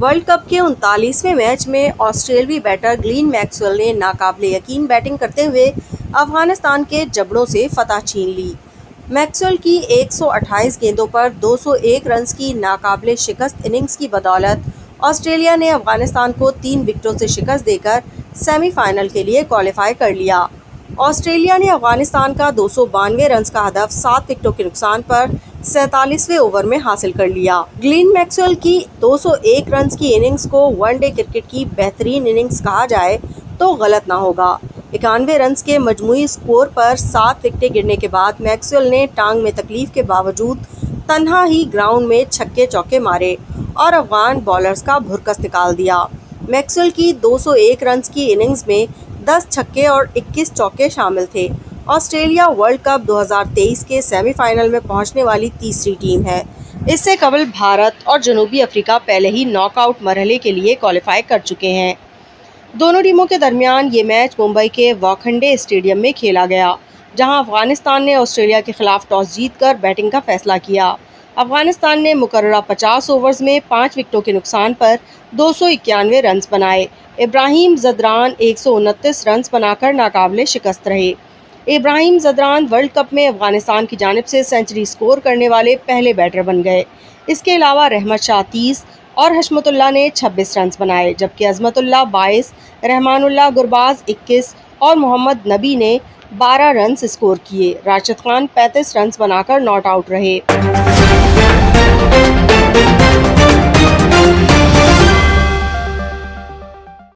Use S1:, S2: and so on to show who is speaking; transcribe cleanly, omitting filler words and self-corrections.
S1: World cup के 39वें match में ऑस्ट्रेलियाई बैटर ग्लेन मैक्सवेल ने नाकाबिले यकीन बैटिंग करते हुए अफगानिस्तान के जबड़ों से फतह छीन ली। मैक्सवेल की 128 गेंदों पर 201 रन की नाकाबिले शिकस्त इनिंग्स की बदौलत ऑस्ट्रेलिया ने अफगानिस्तान को 3 विकेटों से शिकस्त देकर सेमीफाइनल के लिए क्वालिफाई कर लिया। ऑस्ट्रेलिया ने अफगानिस्तान का 292 रन का हदफ 7 विकेटों के नुकसान पर 47वें ओवर में हासिल कर लिया। ग्लेन मैक्सवेल की 201 रन की इनिंग्स को वनडे क्रिकेट की बेहतरीन इनिंग्स कहा जाए तो गलत ना होगा। 91 रन के मजमूई स्कोर पर 7 विकेटें गिरने के बाद मैक्सवेल ने टांग में तकलीफ के बावजूद तन्हा ही ग्राउंड में छक्के चौके मारे और अफगान बॉलर्स का भुरकस निकाल दिया। मैक्सवेल की 201 रन की इनिंग्स में 10 छक्के और 21 चौके शामिल थे। ऑस्ट्रेलिया वर्ल्ड कप 2023 के सेमीफाइनल में पहुंचने वाली तीसरी टीम है। इससे कबल भारत और जनूबी अफ्रीका पहले ही नॉकआउट मरहले के लिए क्वालिफाई कर चुके हैं। दोनों टीमों के दरमियान ये मैच मुंबई के वानखेड़े स्टेडियम में खेला गया, जहां अफगानिस्तान ने ऑस्ट्रेलिया के खिलाफ टॉस जीतकर बैटिंग का फैसला किया। अफगानिस्तान ने मुकर्ररा 50 ओवर्स में 5 विकेटों के नुकसान पर 291 रन बनाए। इब्राहिम ज़दरान 129 रन बनाकर नाकाबिले शिकस्त रहे। इब्राहिम ज़दरान वर्ल्ड कप में अफगानिस्तान की जानिब से सेंचुरी स्कोर करने वाले पहले बैटर बन गए। इसके अलावा रहमत शाह 30 और हशमतुल्लाह ने 26 रन बनाए, जबकि अजमतुल्लाह 22, रहमानुल्लाह गुरबाज 21 और मोहम्मद नबी ने 12 रन स्कोर किए। राशिद खान 35 रन बनाकर नॉट आउट रहे।